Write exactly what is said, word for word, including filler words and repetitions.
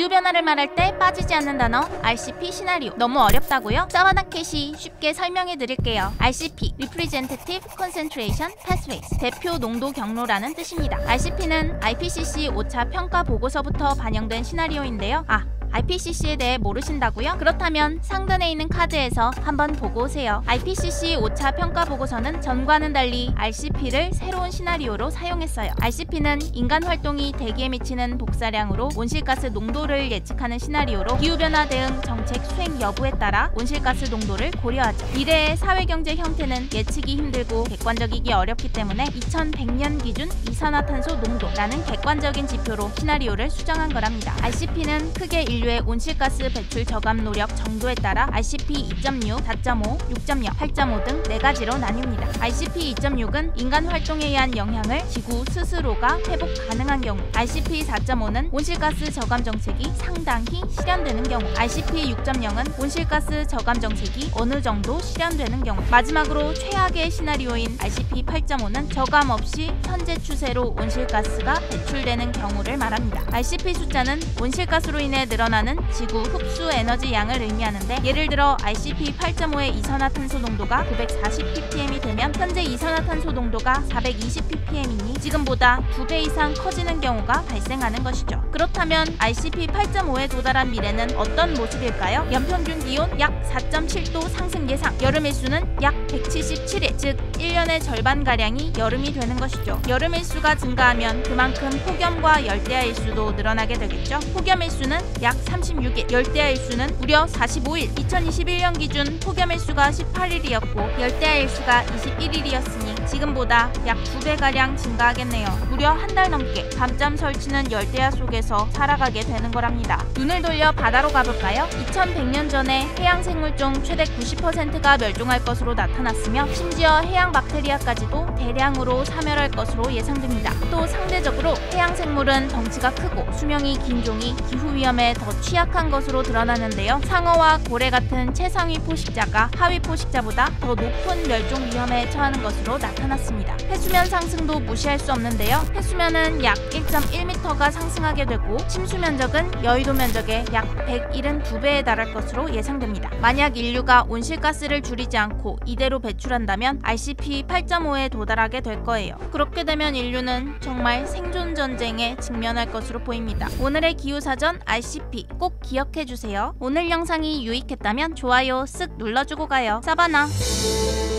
기후변화를 말할 때 빠지지 않는 단어 알씨피 시나리오. 너무 어렵다고요? 사바나 캣이 쉽게 설명해 드릴게요. 알씨피 Representative Concentration Pathways, 대표 농도 경로라는 뜻입니다. 알씨피는 아이피씨씨 오 차 평가 보고서부터 반영된 시나리오인데요. 아, 아이피씨씨에 대해 모르신다고요? 그렇다면 상단에 있는 카드에서 한번 보고 오세요. 아이피씨씨 오 차 평가 보고서는 전과는 달리 알씨피를 새로운 시나리오로 사용했어요. 알씨피는 인간 활동이 대기에 미치는 복사량으로 온실가스 농도를 예측하는 시나리오로 기후변화 대응 정책 수행 여부에 따라 온실가스 농도를 고려하죠. 미래의 사회경제 형태는 예측이 힘들고 객관적이기 어렵기 때문에 이천백 년 기준 이산화탄소 농도라는 객관적인 지표로 시나리오를 수정한 거랍니다. 알씨피는 크게 인류의 온실가스 배출 저감 노력 정도에 따라 알씨피 이 점 육, 사 점 오, 육 점 영, 팔 점 오 등 네 가지로 나뉩니다. 알씨피 이 점 육은 인간 활동에 의한 영향을 지구 스스로가 회복 가능한 경우, 알씨피 사 점 오는 온실가스 저감 정책이 상당히 실현되는 경우, 알씨피 육 점 영은 온실가스 저감 정책이 어느 정도 실현되는 경우, 마지막으로 최악의 시나리오인 알씨피 팔 점 오는 저감 없이 현재 추세로 온실가스가 배출되는 경우를 말합니다. 알씨피 숫자는 온실가스로 인해 늘어나는 지구 흡수 에너지 양을 의미하는데, 예를 들어 알씨피 팔 점 오의 이산화탄소 농도가 구백사십 ppm이 되면 현재 이산화탄소 농도가 사백이십 ppm이니 지금보다 두 배 이상 커지는 경우가 발생하는 것이죠. 그렇다면 알씨피 팔 점 오에 도달한 미래는 어떤 모습일까요? 연평균 기온 약 사 점 칠 도 상승 예상, 여름 일수는 약 백칠십칠 일, 즉 일 년의 절반가량이 여름이 되는 것이죠. 여름 일수가 증가하면 그만큼 폭염과 열대야 일수도 늘어나게 되겠죠. 폭염 일수는 약 삼십육 일, 열대야 일수는 무려 사십오 일, 이천이십일 년 기준 폭염 일수가 십팔 일이었고 열대야 일수가 이십일 일이었으니 지금보다 약 두 배가량 증가하겠네요. 무려 한 달 넘게 밤잠 설치는 열대야 속에서 살아가게 되는 거랍니다. 눈을 돌려 바다로 가볼까요? 이천백 년 전에 해양 생물종 최대 구십 퍼센트가 멸종할 것으로 나타났으며 심지어 해양 박테리아까지도 대량으로 사멸할 것으로 예상됩니다. 또 상대적으로 해양 생물은 덩치가 크고 수명이 긴 종이 기후 위험에 더 취약한 것으로 드러나는데요. 상어와 고래 같은 최상위 포식자가 하위 포식자보다 더 높은 멸종 위험에 처하는 것으로 나타났습니다. 해수면 상승도 무시할 수 없는데요. 해수면은 약 일 점 일 미터가 상승하게 되고 침수 면적은 여의도 면적의 약 백칠십이 배에 달할 것으로 예상됩니다. 만약 인류가 온실가스를 줄이지 않고 이대로 배출한다면 알씨피 팔 점 오에 도달하게 될 거예요. 그렇게 되면 인류는 정말 생존 전쟁에 직면할 것으로 보입니다. 오늘의 기후사전 알씨피 꼭 기억해주세요. 오늘 영상이 유익했다면 좋아요 쓱 눌러주고 가요. 사바나.